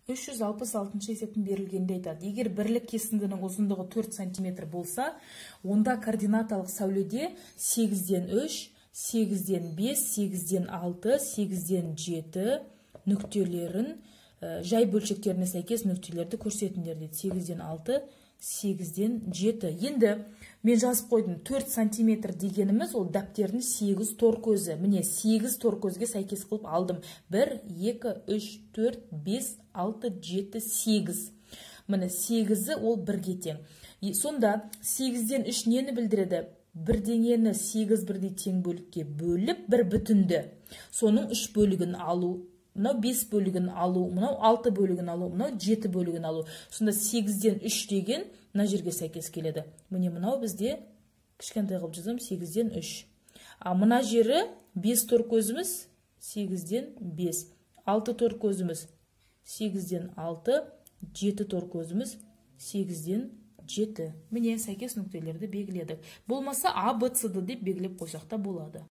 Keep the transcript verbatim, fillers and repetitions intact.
үш жүз алпыс алтыншы есептің берілгенде айтады. Егер бірлік кесіндінің ұзындығы төрт сантиметр болса, онда координаталық сәуледе сегізден үш, сегізден бес, сегізден алты, сегізден жеті нүктелерін, жай бөлшектеріне сәйкес нүктелерді көрсетіңдер дейді. сегізден алты, сегізден жеті. Енді мен жазып қойдым, төрт сантиметр дегеніміз ол дәптердің сегіз тор көзі. Міне сегіз тор көзге сәйкес қылып алдым. бір, екі, үш, төрт, бес, алты, жеті, сегіз. Міне сегізі ол бірге тең. Сонда сегізден үш нені білдіреді? Бірдеңені сегіз бірдей тең бөлікке бөліп, бір бүтінді. Соның үш бөлігін алу. Мынау бес бөлігін алу, мынау алты бөлігін алу, мынау жеті бөлігін алу. Сонда сегізден үш деген мына жерге сәйкес келеді. Міне мынау бізде кішкентай қылып жазам, сегізден үш. А мына жері бес тор көзіміз сегізден бес. алты тор көзіміз сегізден алты, жеті тор көзіміз сегізден жеті. Міне сәйкес нүктелерді белгіледік. Болмаса А, Б, С, Д деп белгілеп қойсақ та болады.